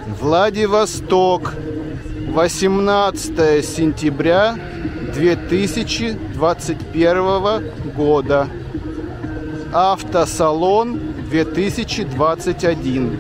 Владивосток, 18 сентября 2021 года. Автосалон 2021.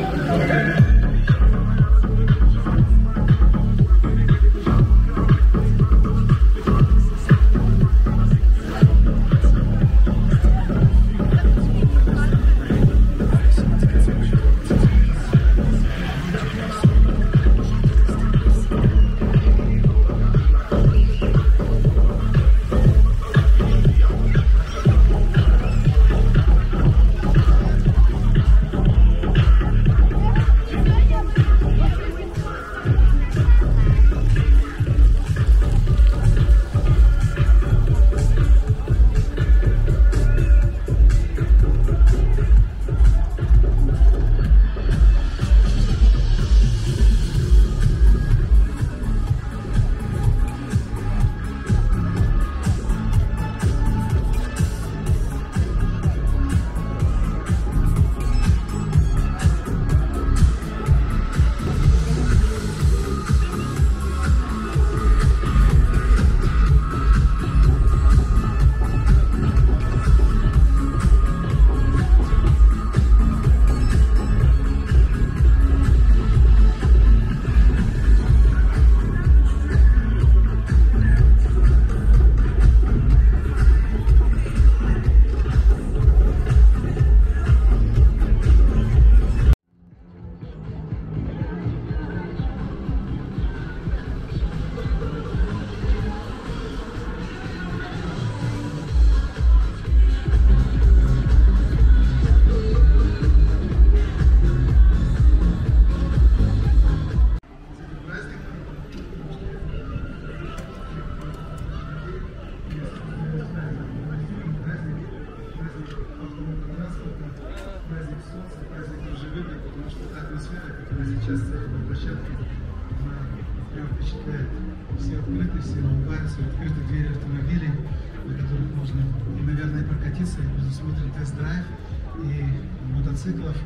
сейчас на площадке, она прям впечатляет. Все открыты, все улыбаются, открыты двери автомобилей, на которых можно, и, наверное, прокатиться, и предусмотрен тест-драйв и мотоциклов.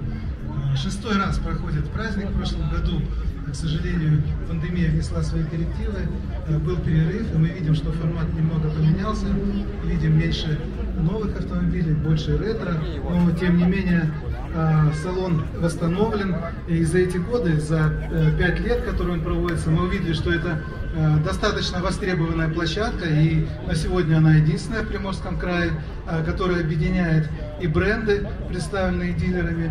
6-й раз проходит праздник. В прошлом году, к сожалению, пандемия внесла свои коррективы, был перерыв, и мы видим, что формат немного поменялся, видим меньше новых автомобилей, больше ретро, но тем не менее салон восстановлен, и за эти годы, за 5 лет, которые он проводится, мы увидели, что это достаточно востребованная площадка, и на сегодня она единственная в Приморском крае, которая объединяет и бренды, представленные дилерами,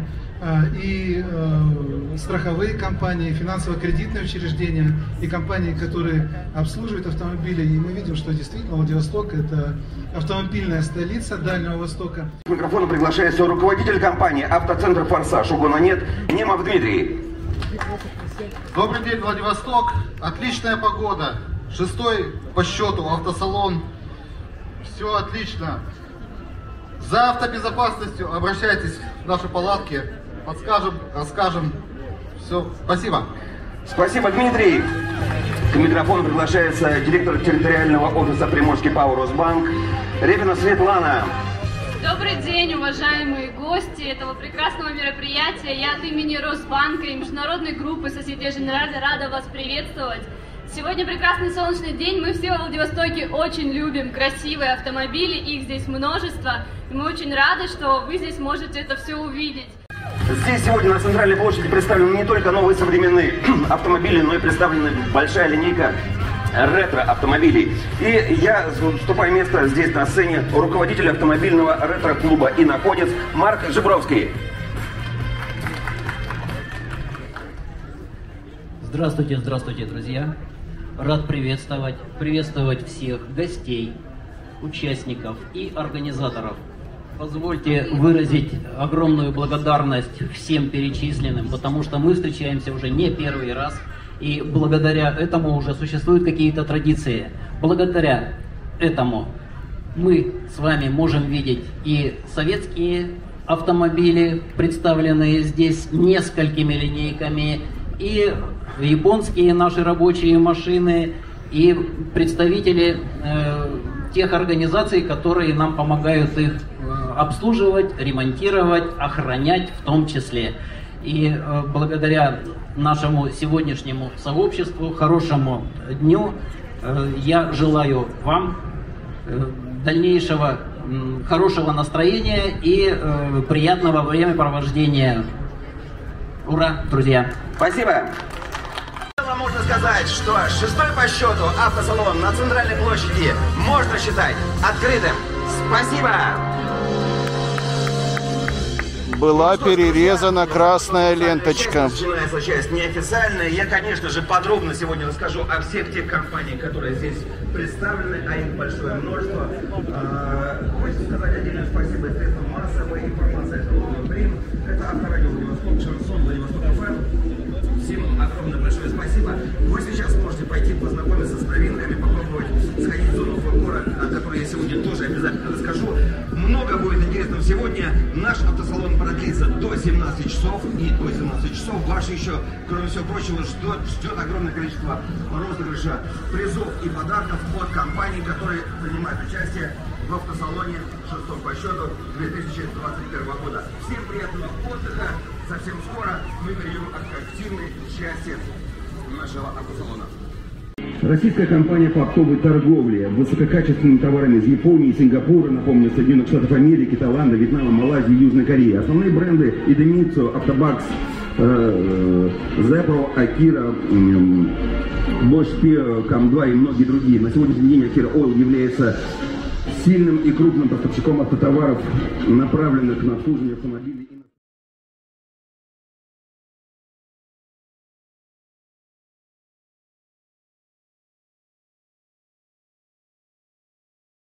и страховые компании, финансово-кредитные учреждения, и компании, которые обслуживают автомобили. И мы видим, что действительно Владивосток — это автомобильная столица Дальнего Востока. К микрофону приглашается руководитель компании «Автоцентр Форсаж», угона нет, Немов Дмитрий. Добрый день, Владивосток. Отличная погода. 6-й по счету автосалон. Все отлично. За автобезопасностью обращайтесь в наши палатки. Подскажем, расскажем. Все. Спасибо. Спасибо, Дмитрий. К микрофону приглашается директор территориального офиса Приморский ПАО «Росбанк» Репина Светлана. Добрый день, уважаемые гости этого прекрасного мероприятия. Я от имени Росбанка и международной группы Société Générale рада вас приветствовать. Сегодня прекрасный солнечный день. Мы все во Владивостоке очень любим красивые автомобили, их здесь множество. И мы очень рады, что вы здесь можете это все увидеть. Здесь сегодня на центральной площади представлены не только новые современные автомобили, но и представлена большая линейка ретро-автомобилей. И я вступаю место здесь на сцене руководителя автомобильного ретро-клуба «Иноходец» Марк Жибровский. Здравствуйте, здравствуйте, друзья! Рад приветствовать всех гостей, участников и организаторов. Позвольте выразить огромную благодарность всем перечисленным, потому что мы встречаемся уже не первый раз, и благодаря этому уже существуют какие-то традиции. Благодаря этому мы с вами можем видеть и советские автомобили, представленные здесь несколькими линейками, и японские наши рабочие машины, и представители тех организаций, которые нам помогают их обслуживать, ремонтировать, охранять в том числе. И благодаря нашему сегодняшнему сообществу, хорошему дню, я желаю вам дальнейшего хорошего настроения и приятного времяпровождения Ура, друзья! Спасибо! Можно сказать, что 6-й по счету автосалон на Центральной площади можно считать открытым. Спасибо! Была перерезана красная ленточка. Начинается часть неофициальная. Я, конечно же, подробно сегодня расскажу о всех тех компаниях, которые здесь представлены, а их большое множество. Хочется сказать отдельное спасибо средствам массовой информации. Это Авторадио Владивосток, Шансон, Владивосток ФМ. Всем огромное большое спасибо. Вы сейчас можете пойти познакомиться с новинками, попробовать сходить в зону фургора, о которой я сегодня тоже обязательно расскажу. Много будет интересного сегодня. Наш автосалон продлится до 17 часов. И до 17 часов вас еще, кроме всего прочего, ждет огромное количество розыгрыша призов и подарков от компаний, которые принимают участие в автосалоне 6 по счету 2021 года. Всем приятного отдыха. Совсем скоро мы перейдем к активной части нашего автосалона. Российская компания по оптовой торговле высококачественными товарами из Японии, Сингапура, напомню, Соединенных Штатов Америки, Таиланда, Вьетнама, Малайзии, Южной Кореи. Основные бренды Idemitsu, Автобакс, Zepro, Akira, Bosch Sphere, CAM2 и многие другие. На сегодняшний день Akira Oil является сильным и крупным поставщиком автотоваров, направленных на обслуживание автомобилей.